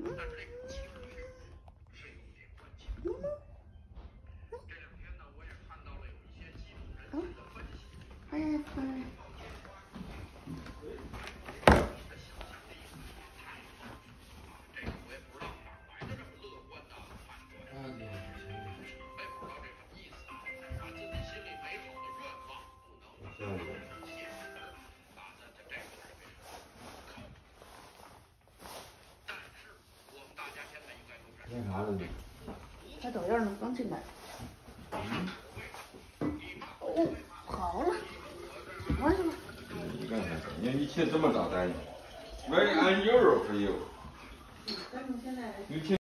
干啥了你？ 拍照片呢，刚进来。哦，好了，完了。 你干啥？你起这么早单？Very unusual for you. 你起。